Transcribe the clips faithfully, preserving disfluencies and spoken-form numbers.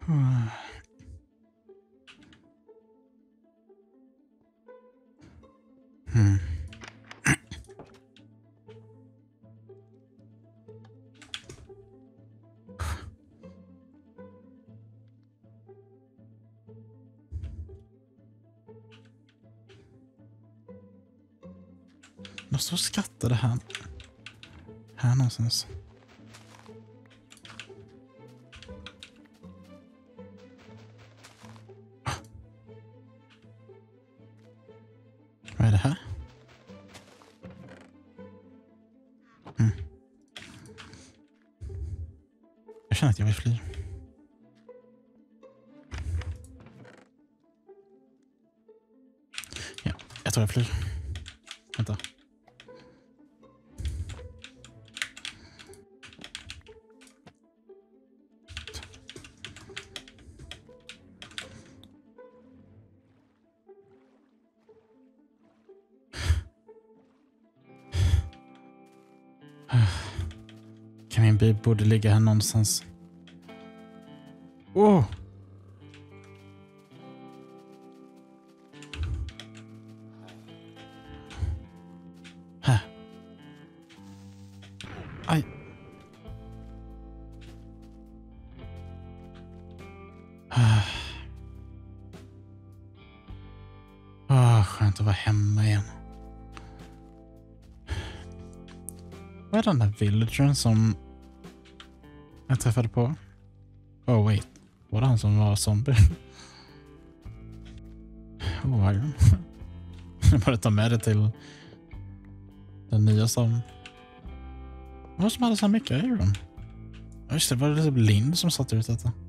Hmm. De står och skrattar det här. Här någonstans. Vad är det här? Mm. Jag känner att jag vill fly. Ja, jag tror jag flyr. Vänta. Kan min bil borde ligga här någonstans. Åh! Oh. Här. Aj. Åh, oh, skönt att vara hemma igen. Vad är den där villagern som jag träffade på? Oh wait, var det han som var zombie? Oh, Iron. Jag bara ta med det till den nya som... Vad som hade så mycket Iron? Just det, var det typ Lind som satt ut detta?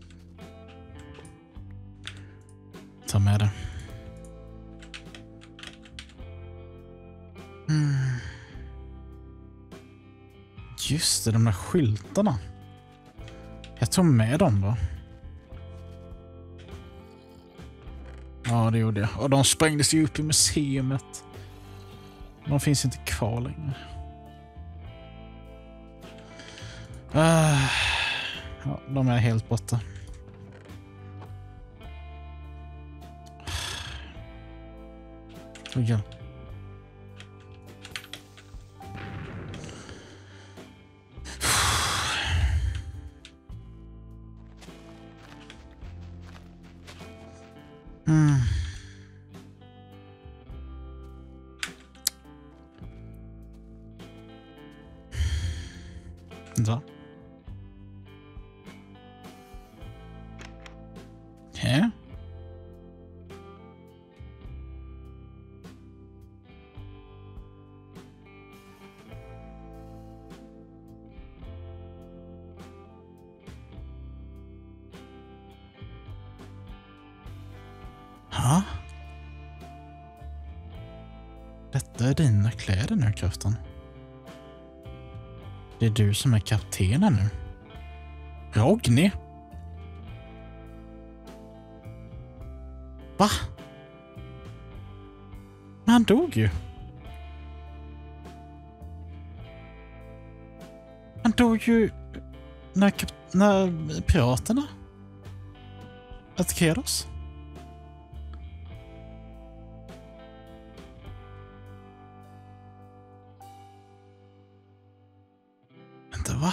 Ta med det. Mm. Just det, de där skyltarna. Jag tog med dem va? Ja, det gjorde jag. Och de sprängdes ju upp i museet. De finns inte kvar längre. Uh, ja, de är helt borta. Oj, ja. Mm. Så. Okej. Ha? Detta är dina kläder nu, Kraften. Det är du som är kaptenen nu. Rogni? Va? Men han dog ju. Han dog ju när, när piraterna attackerade oss. Vänta, va?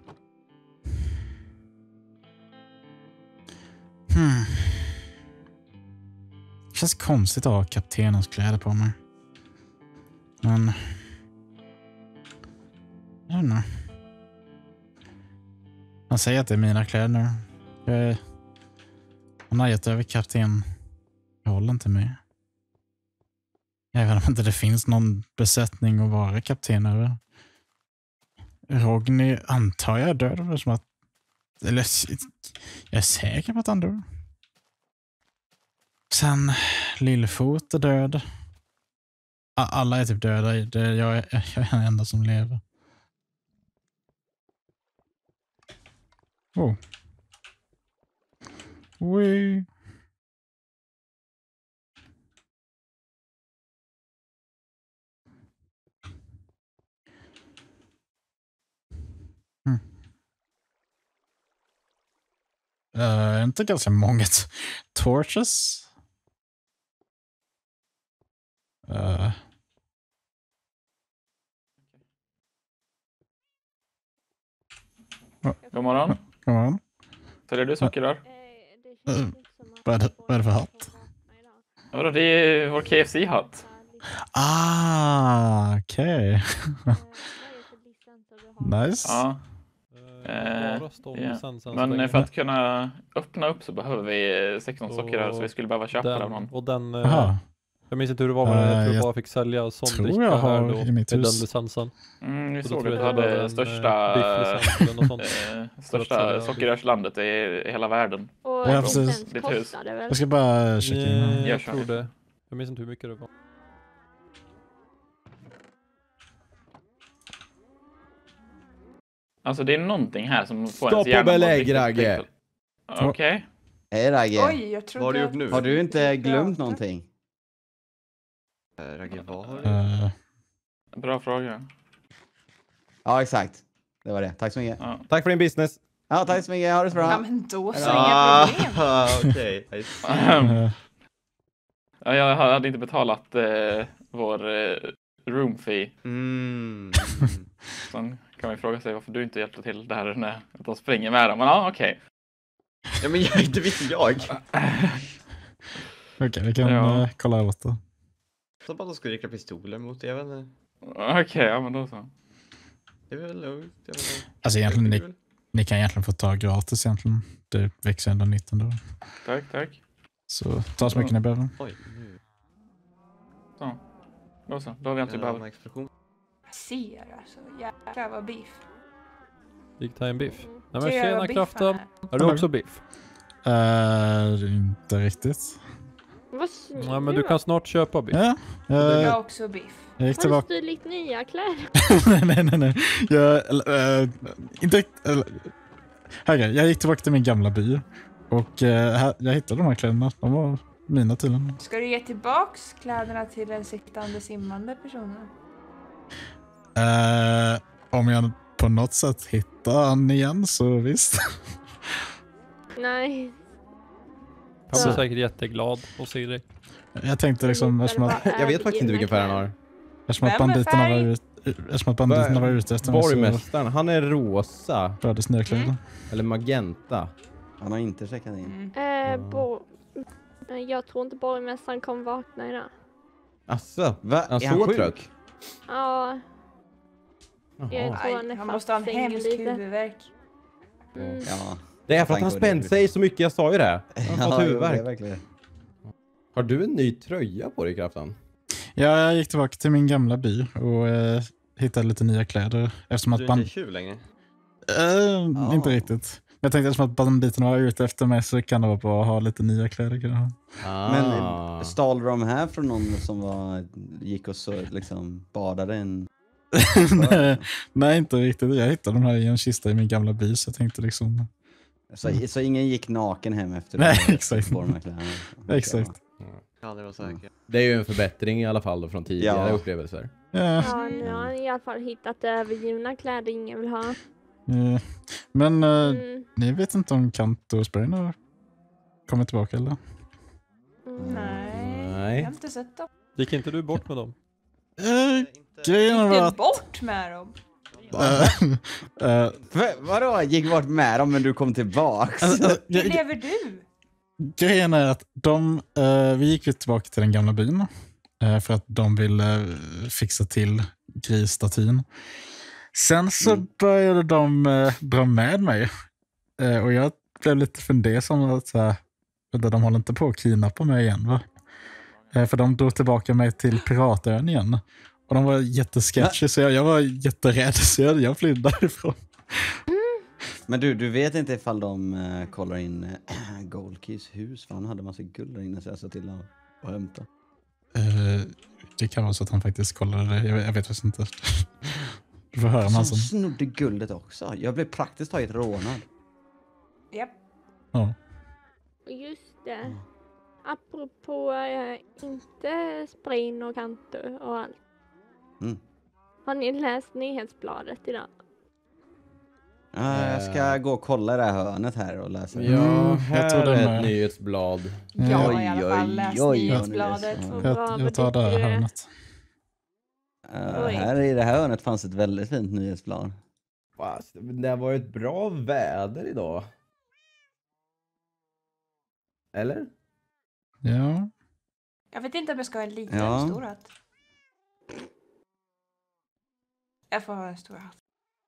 Hmm. Det känns konstigt att ha kaptenens kläder på mig. Men... jag vet inte. Han säger att det är mina kläder nu. Jag... Han har gett över kapten. Jag håller inte med. Även om inte det finns någon besättning att vara kapten över. Rogni antar jag död. Som att... eller jag är säker på att han dör. Sen Lillfot är död. Alla är typ döda. Det, jag, är, jag är den enda som lever. Oh. Oj. Mm. Uh, inte ganska många t- torches. Uh. God morgon. God morgon. Säljer du sockerrör? Uh, vad, är det, vad är det för hatt? Ja, det är vår K F C-hatt. Ah, okej. Okay. Nice. Ja. Eh, ja. Men för att kunna öppna upp så behöver vi sexton sockerrör, så vi skulle behöva köpa den av någon. Och den... Aha. Jag minns inte hur det var, men jag tror Uh, jag bara fick sälja sån tror dricka jag har här då, i mitt med hus. den licensen. Mm, vi så såg att jag du jag hade en, den största, bifflicens eller något sånt. eh, största sockerrörslandet i hela världen. Och ja, precis. Ditt hus. Jag ska bara checka in. Nej, Jag jag kör. tror det. Jag minns inte hur mycket det var. Alltså det är någonting här som får Stopp ens hjärna och belägg, att riktigt- Ragge. Okej. Okay. Hej Ragge. Oj, jag trodde... Vad har du gjort nu? Har du inte glömt någonting? Äh, Ragge, vad har du? Uh, Bra fråga. Ja, exakt. Det var det. Tack så mycket. Ja. Tack för din business. Ja, tack så mycket. Ha det så bra. Ja, men då så, Ah, inga problem. okej. I see. uh, Ja, jag hade inte betalat eh, vår eh, room fee. Mm. Sen kan man ju fråga sig varför du inte hjälpte till där när de springer med dem. Men ja, okej. Ja, men jag, inte visste jag. Okej, okay, vi kan Ja. uh, kolla över det. Så bara de skulle rikta pistoler mot det, jag vet inte. Okej, okay, ja men då så. Det är väl lugnt. jag vet inte. Alltså egentligen, Det är ni, väl- ni kan egentligen få ta gratis egentligen. Det växer ändå nytt ändå. Tack, tack. Så ta så mycket ni behöver. Oj, nu. Så. Då så, då har vi inte En behövt. annan explosion. Ser alltså, jäklar vad beef. Gick ta en biff. Nej men Ser jag tjena vad Kraften. biffen är? Har du också biff? Uh, inte riktigt. Vad snygg Ja men du kan snart köpa biff. Ja, Jag uh, har också beef. jag gick Har du tillbaka. stulit nya kläder? nej, nej, nej. Jag, uh, inte, uh, här, jag gick tillbaka till min gamla by. Och uh, här, jag hittade de här kläderna. De var mina tydligen. Ska du ge tillbaks kläderna till den sittande simmande personen? Uh, om jag på något sätt hittar han igen så visst. Nej. Han Så. blir säkert jätteglad att se dig. Jag tänkte liksom eftersom att, Jag vet faktiskt inte vilken färg han har. eftersom att Vem är banditerna var, färg? ut, eftersom att banditerna var ute efter mig så Borgmästaren, han är rosa. rördes nya kläder. Mm. Eller magenta. Han har inte checkat in. Mm. Eh, bo... Nej, jag tror inte borgmästaren kommer vakna idag. Asså, Va? är han Är han så sjuk? trött? Ja, jag Jaha. tror han är Aj, han fast måste ha en i sängen hemsk lite. huvudvärk. Mm. Ja. Det är för att han Tack, spänt sig så mycket, jag sa ju det. Han har fått Ja, jo, det är huvudvärk. verkligen. Har du en ny tröja på dig, Kraften? Ja, jag gick tillbaka till min gamla by och eh, hittade lite nya kläder. Eftersom att Du är band... inte tjuv längre? Eh, Ja. Inte riktigt. Men jag tänkte eftersom att banditerna var ute efter mig så kan det vara bra att ha lite nya kläder. kanske. Ah. Men eh, stal de här från någon som var, gick och så liksom badade en... nej, nej, inte riktigt. Jag hittade de här i en kista i min gamla by så jag tänkte liksom... Så, så ingen gick naken hem efter Nej, det? exakt. På de här kläderna. Exakt. Ja, det var säkert. Det är ju en förbättring i alla fall då från tidigare Ja. upplevelser. Ja, Ja, nu har han i alla fall hittat övergivna kläder ingen vill ha. eh, men eh, Mm. ni vet inte om Kanto och Sprain har kommit tillbaka eller? Mm. Nej, Nej. jag har inte sett dem. Gick inte du bort med dem? Eh, grejen var Gick du att... bort med dem? eh, eh, Va- Vadå? Gick bort med dem men du kom tillbaks? alltså, alltså, Hur gre- lever du? grejen är att de, eh, vi gick ju tillbaka till den gamla byn eh, för att de ville eh, fixa till grisstatyn. Sen så Mm. började de eh, dra med mig eh, och jag blev lite fundersam att så här, vänta, de håller inte på att kidnappa mig igen va? Eh, för de drog tillbaka mig till Piratön igen. Och de var jättesketchy så jag, jag var jätterädd så jag, jag flydde därifrån. Men du, du vet inte ifall de uh, kollar in uh, Goldkeys hus? För han hade massa guld där inne så jag sa till att och hämta. Eh, det kan vara så att han faktiskt kollade det. Jag, jag vet faktiskt inte. Du får höra om Som han som... snodde guldet också. Jag blev praktiskt taget rånad. Japp. Ja. Just det. Mm. Apropå eh, inte Sprain och Kanto och allt. Mm. Har ni läst nyhetsbladet idag? Uh, jag ska gå och kolla det här hörnet här och läsa. Ja, Mm, här jag tror det är med. ett nyhetsblad. Jag har i alla fall Oj, läst oj, oj, nyhetsbladet. oj. Jag, jag tar det här hörnet. Uh, här i det här hörnet fanns ett väldigt fint nyhetsblad. Fast det var ett bra väder idag. Eller? Ja. Jag vet inte om jag ska ha en liten Ja. eller stor hatt. Jag får ha en stor hatt.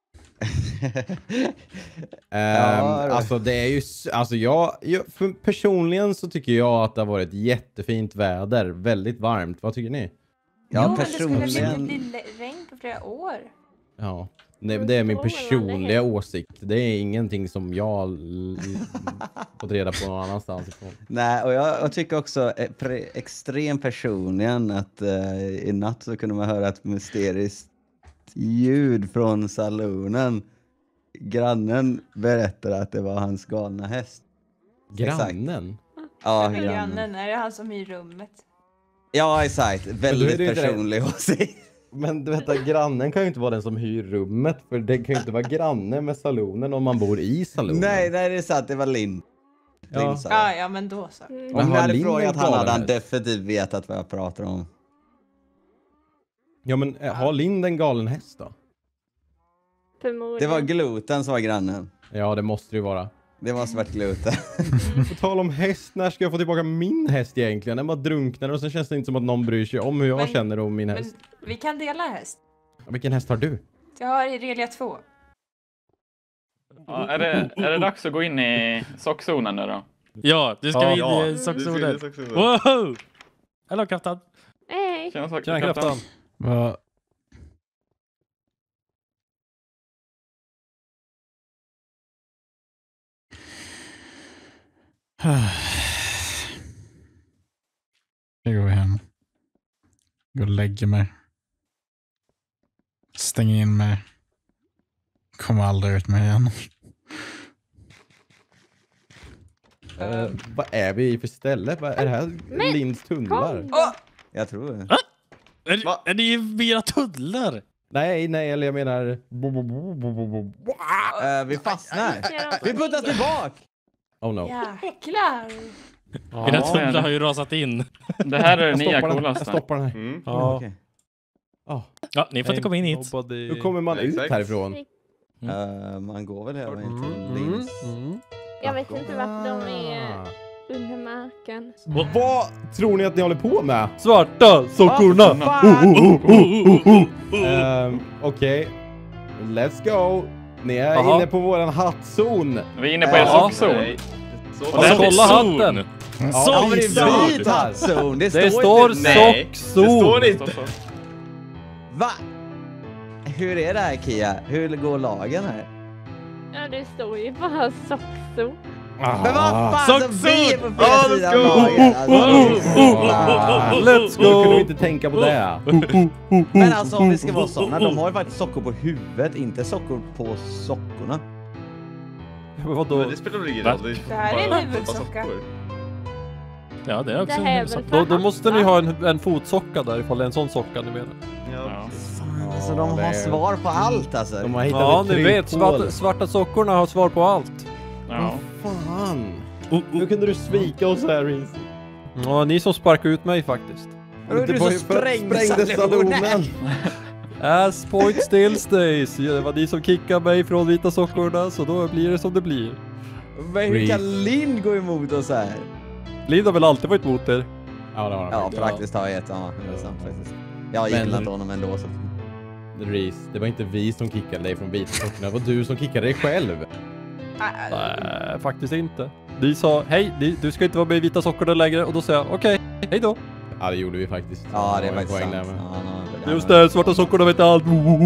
Ehm, Ja, det- alltså det är ju, s- alltså jag, jag för personligen så tycker jag att det har varit jättefint väder, väldigt varmt. Vad tycker ni? Ja, jo, men det skulle personligen. bli bli regn på flera år. Ja, det, det är min personliga åsikt. Det är ingenting som jag l- fått reda på någon annanstans ifrån. Nej, och jag, jag tycker också eh, pre, extremt personligen att eh, i natt så kunde man höra ett mysteriskt ljud från salonen. Grannen berättade att det var hans galna häst. Grannen? Ja, Men grannen. grannen, är det han som är i rummet? Ja, exakt. då är Väldigt det ju inte det. personlig åsikt. Men du vet, grannen kan ju inte vara den som hyr rummet, för det kan ju inte vara granne med salonen om man bor i salonen. Nej, nej, det är sant. Det var Lind. Ja. Lind sa det. Ja, ja, men då så. Om Men jag har hade Lind frågat en han hade galen han häst? definitivt vetat vad jag pratar om. Ja, men äh, har Lind en galen häst då? Det Förmodligen. var gluten som var grannen. Ja, det måste det ju vara. Det måste varit gluten. På tal om häst, när ska jag få tillbaka min häst egentligen? Den bara drunknar och sen känns det inte som att någon bryr sig om hur jag Men- känner om min Men häst. vi kan dela häst. Vilken häst har du? Jag har Irelia två. Ja, är, det, är det dags att gå in i sockzonen nu då? Ja, du ska Ja, in ja, i du ska in i sockzonen. sockzonen. Wow! Hallå kapten. Hej. Tjena, sock- Tjena kapten. kraftan. Vad... Jag går hem. Går och lägger mig. Stänger in mig. Kommer aldrig ut mig igen. Uh, vad är vi i för ställe? Vad är det här? Men, Linds tunnlar? kom. Åh! Jag tror det. Är, Va? är det ju mina tunnlar? Nej, nej, eller jag menar... bo- bo- bo- bo- bo- bo- bo- Uh, vi fastnar. Vi puttas tillbaka. Oh no. Jäklar! Mina Ja. tunnlar har ju rasat in. Det här är det Jag nya stoppar den, jag coolaste. stoppar den här. Mm. Ja. Okej. Oh. Ja, ni får inte komma in hit. Nobody- Hur kommer man ut Exakt. härifrån? Uh, man går väl hela vägen till Mm, Linds. mm. Jag vet inte varför de är Ah. under marken. Vad tror ni att ni håller på med? Svarta sockorna! Ah, Oh, oh, oh, oh, oh. Ehm, Okej. Let's go. Ni är Jaha. inne på våran hattzon. Vi är inne på er Ja. sockzon. Nej. Så Och där Kolla är zon. hatten. Ja, men det Sockzon. är vit hattzon. Det står, Det står inte... Nej, det sockzon! står Det inte. står så. Va? Hur är det här, Kia? Hur går lagen här? Ja, det står ju bara sockzon. Men vad fan, så vi är på Ja, fel let's sida go. av lagen. Alltså, fan. Let's Då kunde vi go! inte tänka på det. Men alltså om vi ska vara såna, de har ju faktiskt sockor på huvudet, inte sockor på sockorna. Men vadå? Men det spelar väl ingen Va? roll. Det här är en bara huvudsocka. sockor. Ja, det är också Det en här är huvudsak. väl Då, då måste ni ha en, en fotsocka där ifall det är en sån socka ni menar. Ja. Ja. Fan, alltså de det har är- svar på allt alltså. De har hittat Ja, ett ni vet, kryphål. svarta, svarta sockorna har svar på allt. Ja. Fan. Oh, oh. Hur kunde du svika oss här, Rins? Ja, ni som sparkade ut mig faktiskt. Men du Det så var ju för att sprängde sprängde salonen. salonen. As point still stays. Ja, det var ni som kickade mig från vita sockorna, så då blir det som det blir. Men hur kan Lind gå emot oss här? Lind har väl alltid varit emot er? Ja, det har han. Ja, praktiskt taget. Ja, det är sant faktiskt. Jag Men- gillar inte honom ändå så. Reese, det var inte vi som kickade dig från vita sockorna. Det var du som kickade dig själv. Nej, faktiskt inte. Ni sa, hej, ni, du ska inte vara med i vita sockorna längre. Och då sa jag, okej, hej då. Ja, det gjorde vi faktiskt. Ja, det är var en faktiskt poäng sant. där med. Ja, no, Just det, svarta sockorna vet allt.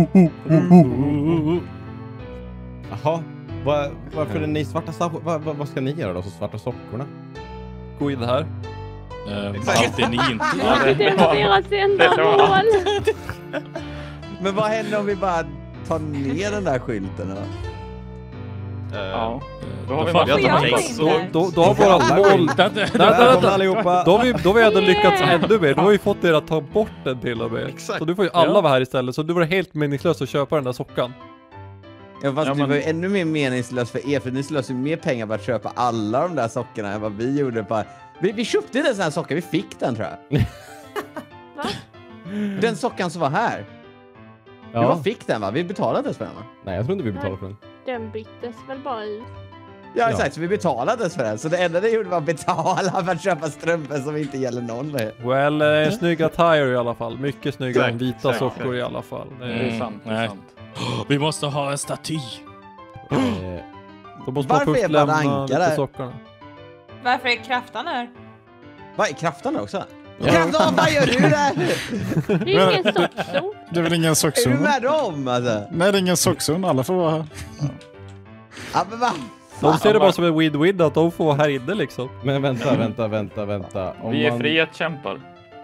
Jaha, vad, varför är ni svarta sockor? Vad, vad, vad ska ni göra då som svarta sockorna? Gå in här. Eh, Exakt. Allt är ni inte. Ja, det- Det är deras enda det var mål. Men vad händer om vi bara tar ner den där skylten då? Eh, Ja. Då Då har vi får bara jag jag ta inte text. in där? Då, då har våra mål... Vänta, Vänta, Välkomna vänta. allihopa! Då har vi, då har vi ändå lyckats ännu mer. Då har vi fått er att ta bort den till och med. Exakt. Så du får ju alla Ja. vara här istället. Så det vore helt meningslöst att köpa den där sockan. Ja, fast Ja, det men- var ju ännu mer meningslöst för er, för ni slösade mer pengar på att köpa alla de där sockerna än vad vi gjorde på... Vi, vi köpte inte en sån här socker, vi fick den tror jag. Va? Den sockan som var här. Ja. Vi bara fick den va? Vi betalade inte för den va? Nej, jag tror inte vi betalade för den. Den byttes väl bara ut. Ja, exakt, så vi betalade inte för den. Så det enda det gjorde var att betala för att köpa strumpor som inte gäller någon med. Well, eh, snygga tire i alla fall. Mycket snyggare än vita Exakt, sockor exakt. i alla fall. Det Det är, är sant, det är Nej. sant. Vi måste ha en staty. Eh, då måste man Varför först är lämna Badanka lite där? sockorna. Varför är kraftan här? Vad är kraften också? Kraften, vad gör du där? Det är ingen sockzon. Det är väl ingen Är du sockzon? med dem alltså? Nej, det är ingen sockzon. Alla får vara här. Ja, men vad? De ser det bara som en win-win att de får vara här inne liksom. Men vänta, vänta, vänta, vänta. Om Vi är man- frihetskämpar.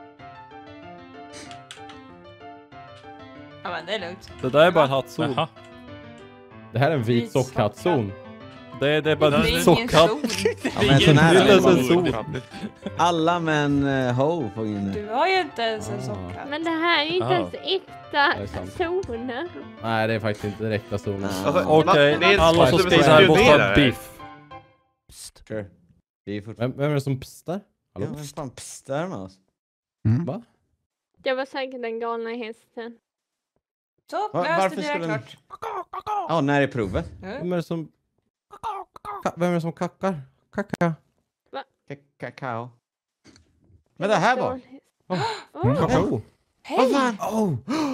Ja, men det är lugnt. Det där är bara en hattzon. Jaha. Det här är en vit Vit sockhattzon. Det är, det är bara Det en är ingen sockhatt. zon. Ja, men sån här Det är är inte ens det en bara. zon. Alla män uh, ho får in. Du har ju inte ens en Ah. socka. Men det här är ju inte Ah. ens äkta Det är sant. zoner. Nej, det är faktiskt inte direkta zonen. Nej. Okej, Det är alla som som skriver här måste ha spionerar. biff. Sure. Det är fortfarande... Vem, vem är det som pstar? Ja, Hallå? vem fan pstar med oss? Va? Det var säkert den galna hästen. Så, Va- löst varför det skulle är den- klart. Ja, när är provet? Vem är det som... Ka- Vem är det som kackar? Kacka. Ka- Kakao. Men det här var... Oh. Kakao. Vad Hej! fan? Oh.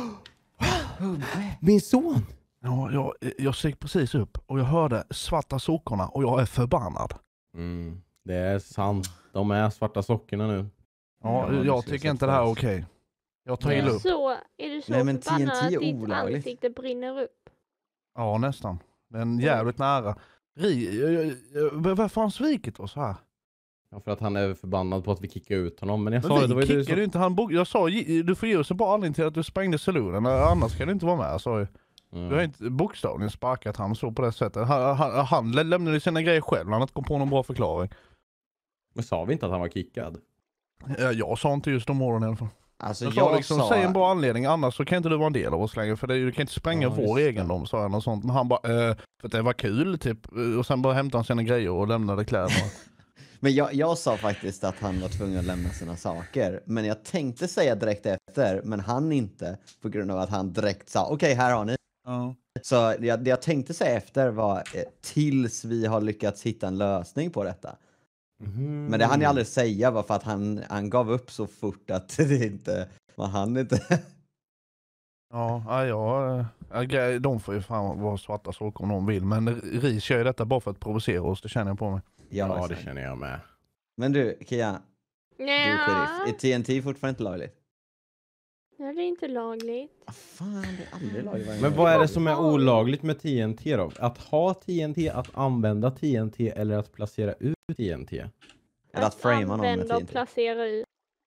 Min son. Ja, jag, jag steg precis upp och jag hörde svarta sockorna och jag är förbannad. Mm, det är sant. De är svarta sockorna nu. Ja, Ja, det jag ser tycker så inte det här är fast. okej. Jag tar illa upp. Så är du så Nej, men förbannad T N T är att ditt olagligt. ansikte brinner upp. Ja, nästan. Den är jävligt nära. Ri, jag- jag- jag- varför har han svikit oss här? Ja, för att han är förbannad på att vi kickar ut honom. Men jag Men sa det, det var vi ju du kickade som... ju inte han bok. Jag sa, "Ge- du får ge oss en bra anledning till att du sprängde saloonen. Annars kan du inte vara med. Så Mm. vi har inte bokstavligen sparkat han så på det sättet. Han, han, han lä- lämnade sina grejer själv. Han hade inte kommit på någon bra förklaring. Men sa vi inte att han var kickad? Ja, Jag sa inte just de orden i alla fall. Alltså Jag jag, sa liksom, sa... säg en bra anledning, annars så kan inte du vara en del av oss längre. För det, du kan inte spränga Ja, vår just det. egendom, sa jag något sånt. Men han bara, eh, för att det var kul typ. Och sen bara hämtade han sina grejer och lämnade kläderna. Men jag, jag sa faktiskt att han var tvungen att lämna sina saker. Men jag tänkte säga direkt efter, men han inte. På grund av att han direkt sa, okej här har ni. Ja. Så jag, det jag tänkte säga efter var, eh, tills vi har lyckats hitta en lösning på detta. Mhm. Men det hann jag aldrig säga, var för att han, han gav upp så fort att det inte, man hann inte. Ja, ja, ja, ja, gre- de får ju fan vara svarta sockor om de vill. Men Ris kör ju detta bara för att provocera oss, det känner jag på mig. Ja, Ja, det exakt. känner jag med. Men du, Kia, du är Nja, sheriff. Är T N T fortfarande inte lagligt? ja, det är inte lagligt. Ah, fan, det är aldrig lagligt. Men vad är det som är olagligt med T N T då? Att ha T N T, att använda T N T eller att placera ut T N T? Eller att framea någon med använda T och N T. placera ut.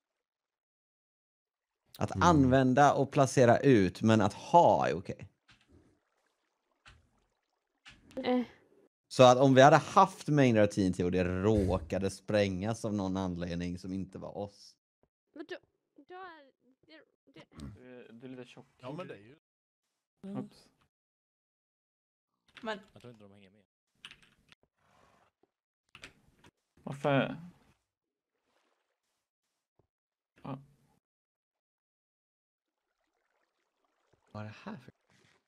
Att Mm. använda och placera ut, men att ha är okej. Eh, Så att om vi hade haft mängder av T N T och det råkade sprängas av någon anledning som inte var oss. men då, då är det, det, Du, du är lite tjock. Ja, men det är ju... Oops. Men Jag tror inte de hänger med. Varför? Vad är det här för...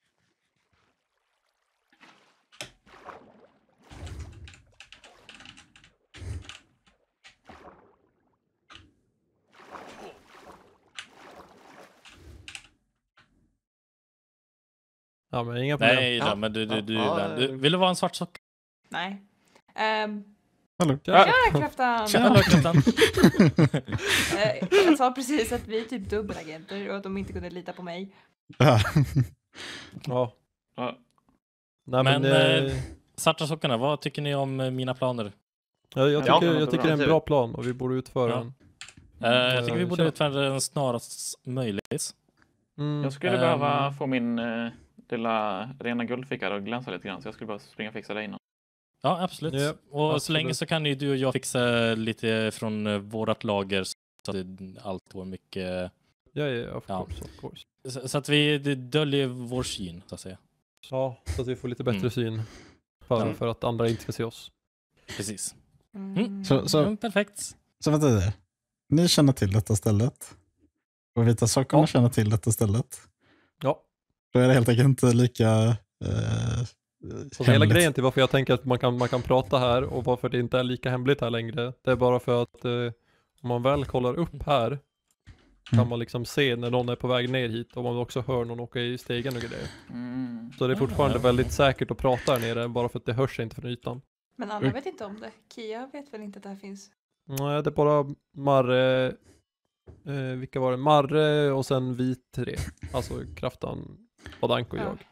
Ja, men inga problem. Nej, Ja. då, men du, du, du, Ja, du, ja. vill du vara en svart socka? nej. Um, Hallå? tjena kraftan! Tjena, Kapten. Eh, jag sa precis att vi är typ dubbelagenter och att de inte kunde lita på mig. Ja. Ja. Ja. Nej, men, Men, eh, eh, Svarta sockorna, vad tycker ni om eh, mina planer? ja, jag, Ja, tycker, det jag låter tycker det är en bra. bra plan och vi borde utföra Ja. den. Eh, jag tycker vi Eh, borde kör. utföra den snarast möjligt. Mm. Jag skulle Ehm. behöva få min eh, lilla rena guldficka och glänsa lite grann, så jag skulle bara springa och fixa det innan. Ja, absolut. Ja, och absolut. så länge så kan ju du och jag fixa lite från eh, vårat lager så att det, allt går mycket... Ja, ja, of Ja. course, of course. Så, så att vi det döljer vår syn, så att säga. Ja, så att vi får lite bättre Mm. syn. För, Mm. för att andra inte ska se oss. Precis. Mm. Så, så, Mm, perfekt. så vänta det. Ni känner till detta stället. Och vita sockorna Ja. känner till detta stället. Ja. Då är det helt enkelt inte lika eh, Så hela hemligt. grejen till varför jag tänker att man kan, man kan prata här och varför det inte är lika hemligt här längre. Det är bara för att eh, om man väl kollar upp här kan Mm. man liksom se när någon är på väg ner hit och man också hör någon åka i stegen och grejer. Mm. Så det är fortfarande väldigt säkert att prata här nere bara för att det hörs inte från ytan. Men alla vet inte om det. Kia vet väl inte att det här finns? Nej, det är bara Marre, eh, vilka var det? Marre och sen vi tre. Alltså Kraftan, Badank och Ja. jag.